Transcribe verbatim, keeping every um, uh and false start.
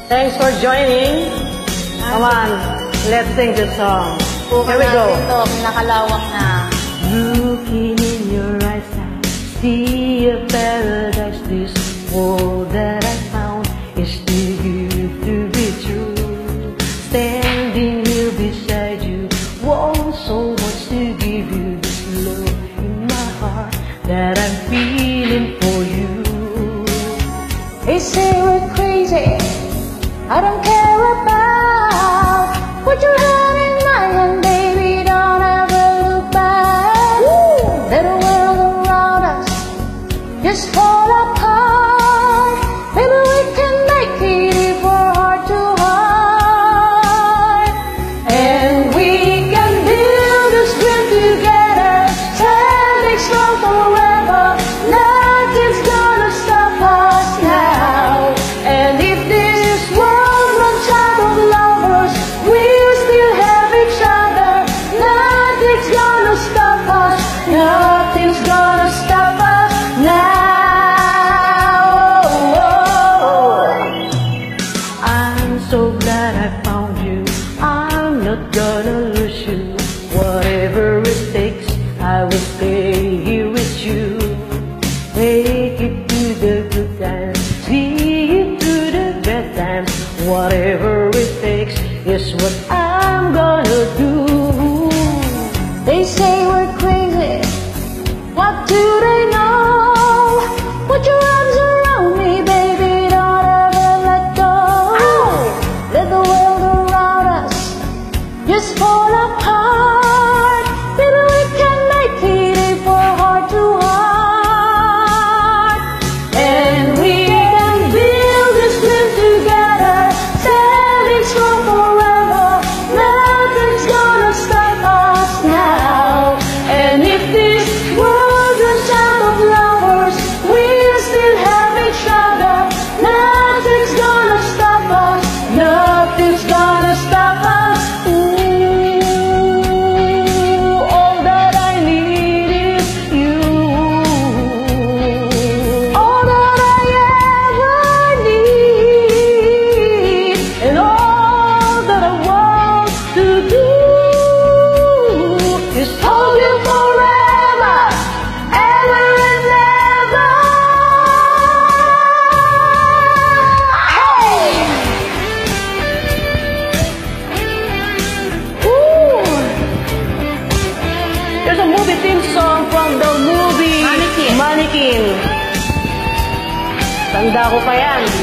Thanks for joining. Come on, let's sing this song. Here we go. Ito, nakalawak na. Looking in your eyes, I see a paradise. This world that I found is too good to be true. Standing here beside you, want so much to give you. This love in my heart that I'm feeling for you. They say we're crazy, I don't care about what you had in mind, and baby, don't ever look back. Let the world around us just fall apart. Maybe we can make it if we're heart to heart, and we can build this dream together, standing strong forever. Nothing's gonna stop us now, and if this world runs out of lovers, we'll still have each other. Nothing's gonna stop us. Nothing's gonna stop us now. I'm so glad I found you. I'm not gonna lose you. Whatever it takes, I will stay here with you. Take it to the good times, see it through the bad times. Whatever it takes is what I'm gonna do. They say we're crazy, what do they know? Put your arms around me, baby, don't ever let go. Let the world around us just fall apart. Maybe we can make it if we're heart to heart, and we can build this dream together, standing strong forever. Nothing's gonna stop us now, and if this world runs out of lovers, we'll still have each other. Nothing's gonna stop us. Nothing's gonna stop us. Ooh, all that I need is you. All that I ever need, and all that I want to do is hold you forever, ever and ever. Hey! Ooh! There's a movie theme song from the movie Mannequin. Mannequin. Tanda ko pa yan.